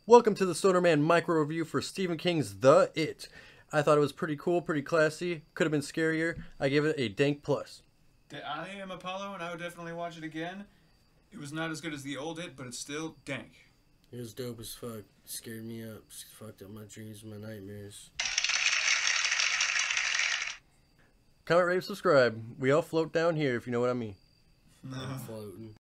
Welcome to the Stonerman Micro-Review for Stephen King's The It. I thought it was pretty cool, pretty classy. Could have been scarier. I gave it a dank plus. I am Apollo, and I would definitely watch it again. It was not as good as the old It, but it's still dank. It was dope as fuck. Scared me up. Fucked up my dreams and my nightmares. Comment, rate, subscribe. We all float down here if you know what I mean. I'm floating.